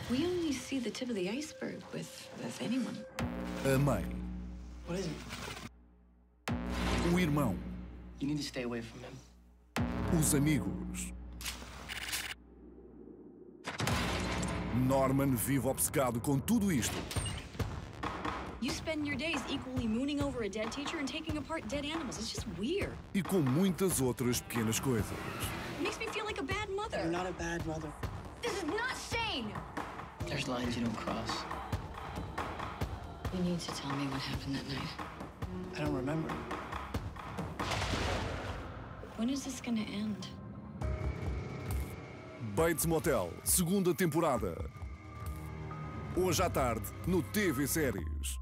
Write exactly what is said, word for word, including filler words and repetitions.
We only see the tip of the iceberg with, with anyone. A mãe. What is it? O irmão. You need to stay away from him. Os amigos. Norman vive obcecado com tudo isto. You spend your days equally mooning over a dead teacher and taking apart dead animals. It's just weird. E com muitas outras pequenas coisas. It makes me feel like a bad mother. You're not a bad mother. This is not sane! There's lines you don't cross. You need to tell me what happened that night. I don't remember. When is this gonna end? Bates Motel, segunda temporada. Hoje à tarde, no T V Séries.